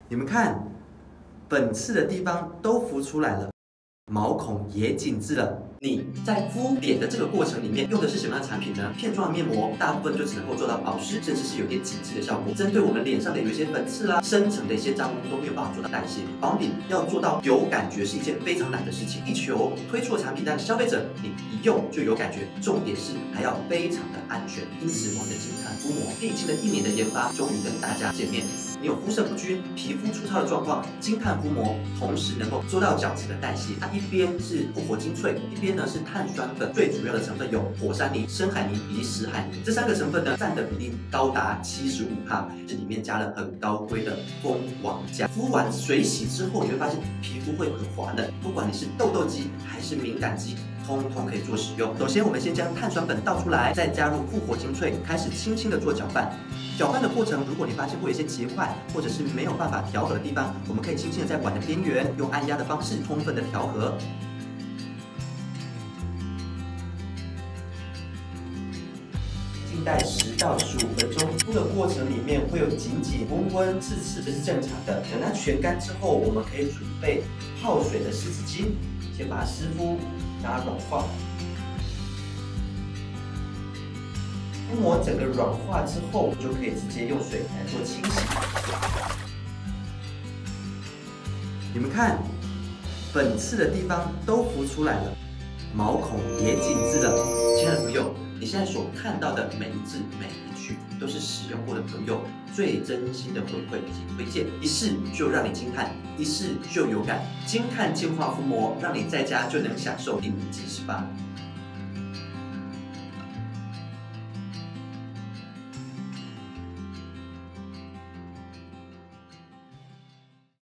你们看，粉刺的地方都浮出来了，毛孔也紧致了。你在敷脸的这个过程里面用的是什么样的产品呢？片状的面膜大部分就只能够做到保湿，甚至是有点紧致的效果。针对我们脸上的有一些粉刺啦、深层的一些脏污都没有办法做到代谢。保养品要做到有感觉是一件非常难的事情。地球推出的产品，但消费者你一用就有感觉，重点是还要非常的安全。因此，我们的金碳敷膜历经了1年的研发，终于跟大家见面。你有肤色不均、皮肤粗糙的状况，金碳敷膜同时能够做到角质的代谢。它一边是复活精粹，一边呢是碳酸粉，最主要的成分有火山泥、深海泥以及石海泥。这3个成分呢占的比例高达75%，这里面加了很高规的蜂王荚。敷完水洗之后，你会发现皮肤会很滑嫩，不管你是痘痘肌还是敏感肌，通通可以做使用。首先，我们先将碳酸粉倒出来，再加入复活精粹，开始轻轻的做搅拌。搅拌的过程，如果你发现会有一些结块，或者是没有办法调和的地方，我们可以轻轻的在碗的边缘用按压的方式充分的调和。静待10到15分钟，敷的过程里面会有紧紧、温温、刺刺，这是正常的。等它全干之后，我们可以准备泡水的湿纸巾，先把它湿敷，让它软化。敷膜整个软化之后，就可以直接用水来做清洗。你们看，粉刺的地方都浮出来了，毛孔也紧致了。亲爱的朋友，你现在所看到的每一字每一句，都是使用过的朋友最真心的回馈以及推荐，一试就让你惊叹，一试就有感。金碳净化敷膜，让你在家就能享受1年即时吧。